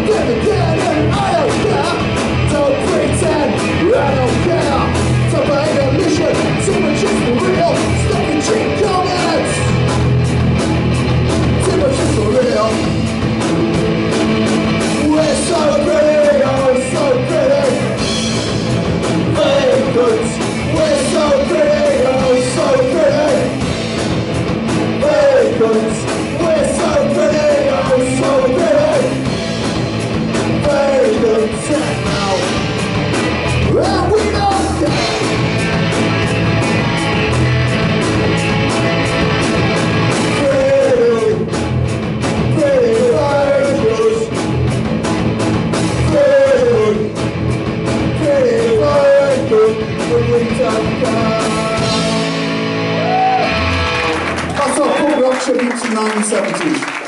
again, and I don't care. Don't pretend I don't care. Top of ignition, too much is for real. Stuck in cheap comments. Too much is for real. We're so pretty, oh so pretty. Vacant. We're so pretty, oh so pretty. Vacant. We're so pretty, oh so pretty. Vacant now. And we don't care. Pretty, pretty vacant. Pretty vacant. But we don't care. That's our punk rock tribute to 1970s.